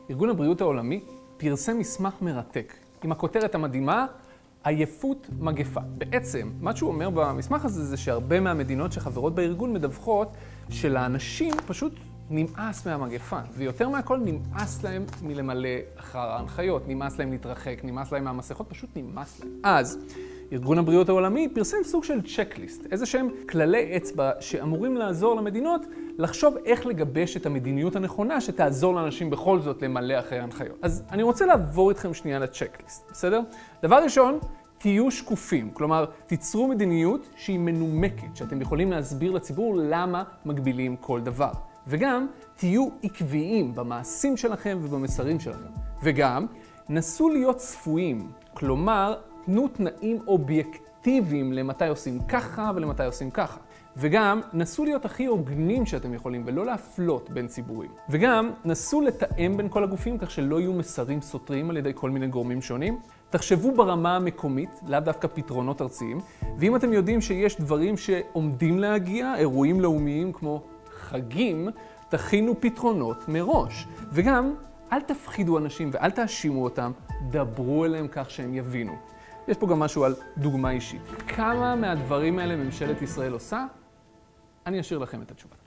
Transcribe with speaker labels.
Speaker 1: ארגון הבריאות העולמי פרסם מסמך מרתק עם הכותרת המדהימה, עייפות מגפה. בעצם, מה שהוא אומר במסמך הזה זה שהרבה מהמדינות שחברות בארגון מדווחות שלאנשים פשוט נמאס מהמגפה, ויותר מהכל נמאס להם מלמלא אחר ההנחיות, נמאס להם להתרחק, נמאס להם מהמסכות, פשוט נמאס להם. אז ארגון הבריאות העולמי פרסם סוג של צ'קליסט, איזה שהם כללי אצבע שאמורים לעזור למדינות לחשוב איך לגבש את המדיניות הנכונה שתעזור לאנשים בכל זאת למלא אחרי ההנחיות. אז אני רוצה לעבור איתכם שנייה לצ'קליסט, בסדר? דבר ראשון, תהיו שקופים, כלומר, תיצרו מדיניות שהיא מנומקת, שאתם יכולים להסביר לציבור למה מגבילים כל דבר. וגם תהיו עקביים במעשים שלכם ובמסרים שלכם. וגם נסו להיות צפויים, כלומר, תנו תנאים אובייקטיביים למתי עושים ככה ולמתי עושים ככה. וגם נסו להיות הכי הוגנים שאתם יכולים ולא להפלות בין ציבורים. וגם נסו לתאם בין כל הגופים כך שלא יהיו מסרים סותרים על ידי כל מיני גורמים שונים. תחשבו ברמה המקומית, לאו דווקא פתרונות ארציים, ואם אתם יודעים שיש דברים שעומדים להגיע, אירועים לאומיים כמו חגים, תכינו פתרונות מראש. וגם אל תפחידו אנשים ואל תאשימו אותם, דברו אליהם כך שהם יבינו. יש פה גם משהו על דוגמה אישית. כמה מהדברים האלה ממשלת ישראל עושה? אני אשאיר לכם את התשובה.